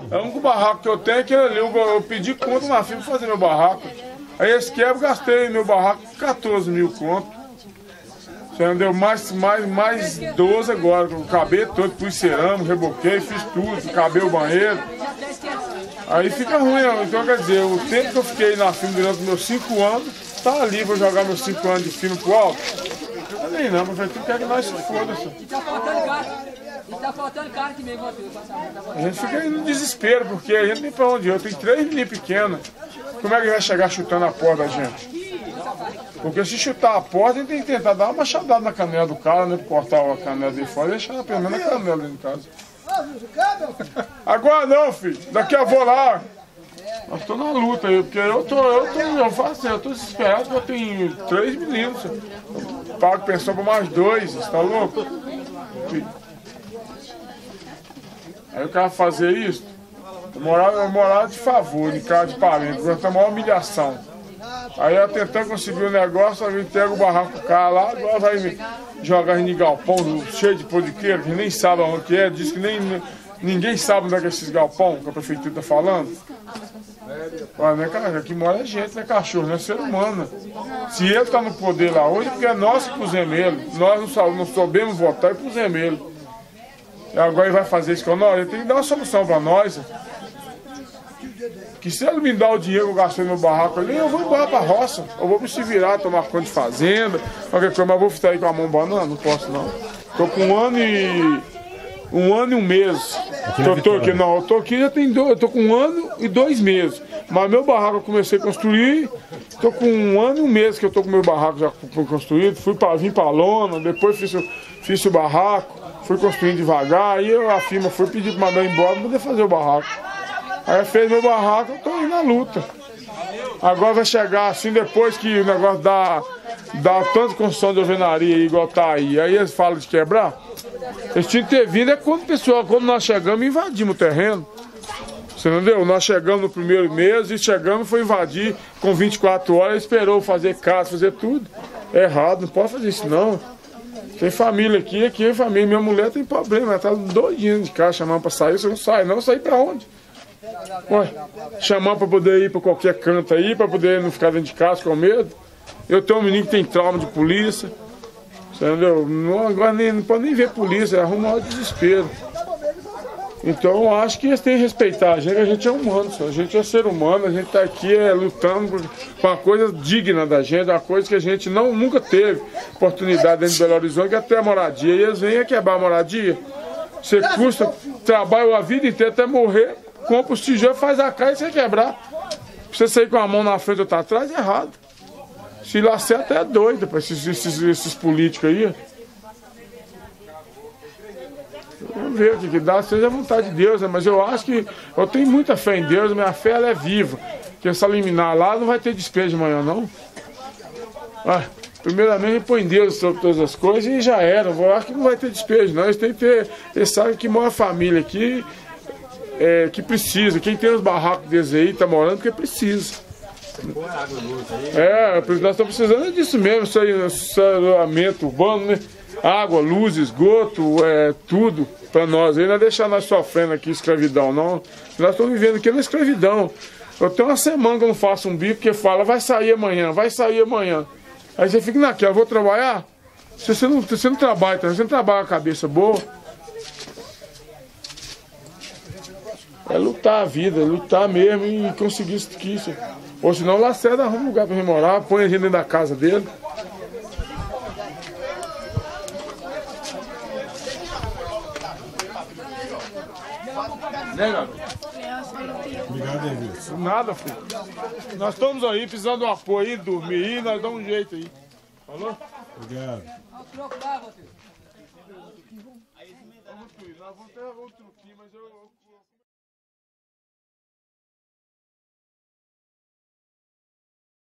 É o único barraco que eu tenho, aquele ali. Eu pedi conta na firma pra fazer meu barraco. Aí esse quebra, gastei meu barraco 14 mil conto. Já deu mais 12 agora. Eu acabei todo, pus cerâmica, reboquei, fiz tudo, acabei o banheiro. Aí fica ruim, então quer dizer, o tempo que eu fiquei na firma durante meus 5 anos, tá ali, vou jogar meus 5 anos de firma pro alto. Não nem não, mas tu quer que nós se foda, só. E tá faltando cara. E tá faltando cara que meio você. A gente fica aí no desespero, porque a gente nem pra onde ir. Eu tenho 3 meninos pequenos. Como é que vai chegar chutando a porta da gente? Porque se chutar a porta, a gente tem que tentar dar uma machadada na canela do cara, né? Cortar a canela dele fora e deixar pelo menos a canela dentro de casa. Agora não, filho. Daqui eu vou lá. Eu tô na luta aí, porque eu tô desesperado porque eu tenho 3 meninos. Eu pago pensão pra mais 2, você tá louco? Aí o cara fazer isso, eu morava de favor, em casa de parente, porque tá maior humilhação. Aí eu tentando conseguir o negócio, eu entrego o barraco pro cara lá, agora vai me jogar em galpão cheio de poliqueiro, que nem sabe onde que é, diz que ninguém sabe onde é que é esses galpão que a prefeitura tá falando. Olha, né, cara, aqui mora gente, né, cachorro, não é ser humano. Se ele tá no poder lá hoje, porque é nós que pusemos ele, nós não soubemos votar e pusemos ele. E agora ele vai fazer isso com nós, ele tem que dar uma solução para nós. Que se ele me dá o dinheiro que eu gastei no barraco ali, eu vou embora pra roça. Eu vou me se virar, tomar conta de fazenda, qualquer coisa, mas vou ficar aí com a mão banana, não posso não. Tô com um ano e um mês. Eu tô aqui já tem eu tô com 1 ano e 2 meses. Mas meu barraco eu comecei a construir, tô com 1 ano e 1 mês que eu tô com meu barraco já construído. Vim pra lona, depois fiz o barraco, fui construindo devagar, aí a firma foi pedir pra mandar embora pra poder fazer o barraco. Aí fez meu barraco, eu tô aí na luta. Agora vai chegar assim, depois que o negócio dá tanta construção de alvenaria igual tá aí eles falam de quebrar. Eles tinham que ter vindo quando nós chegamos e invadimos o terreno. Você entendeu? Nós chegamos no primeiro mês e chegamos e foi invadir com 24 horas, esperou fazer casa, fazer tudo. É errado, não pode fazer isso não. Tem família aqui é família. Minha mulher tem problema, ela tá doidinha de casa, chamando pra sair, você não sai não, sair pra onde? Ué, chamar para poder ir para qualquer canto aí, para poder não ficar dentro de casa com medo. Eu tenho um menino que tem trauma de polícia, entendeu? Agora não pode nem ver polícia, arruma o desespero. Então eu acho que eles têm que respeitar a gente é humano, a gente é ser humano, a gente está aqui lutando com uma coisa digna da gente, uma coisa que a gente nunca teve oportunidade dentro de Belo Horizonte, que é até a moradia. E eles vêm a quebrar a moradia. Você custa, trabalha a vida inteira até morrer. Compra os tijolos, faz a casa e você quebrar. Você sair com a mão na frente ou tá atrás, é errado. Se lá certo é doido, esses políticos aí. Vamos ver o que dá, seja a vontade de Deus, mas eu acho que eu tenho muita fé em Deus, minha fé ela é viva. Porque essa liminar lá não vai ter despejo de manhã, não. Primeiramente põe Deus sobre todas as coisas e já era. Eu acho que não vai ter despejo, não. Eles sabem que mora família aqui. Que precisa, quem tem os barracos deles aí tá morando porque precisa. Nós estamos precisando disso mesmo, saneamento urbano, né? Água, luz, esgoto, tudo para nós. Aí não é deixar nós sofrendo aqui escravidão, não. Nós estamos vivendo aqui na escravidão. Eu tenho uma semana que eu não faço um bico porque fala, vai sair amanhã, vai sair amanhã. Aí você fica naquela, vou trabalhar? Se você não trabalha, você não trabalha com a cabeça boa. É lutar a vida, lutar mesmo e conseguir isso. Ou senão lá cedo arruma um lugar para morar, põe a gente dentro da casa dele. Né, garoto? Obrigado, Henrique. Nada, filho. Nós estamos aí precisando de um apoio aí, dormir aí, nós damos um jeito aí. Falou? Obrigado. Nós vamos ter outro truquinho, mas eu